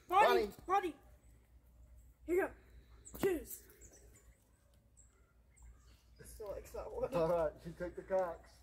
Bonnie. Here you go. Choose. Still likes that one. Alright, she took the cocks.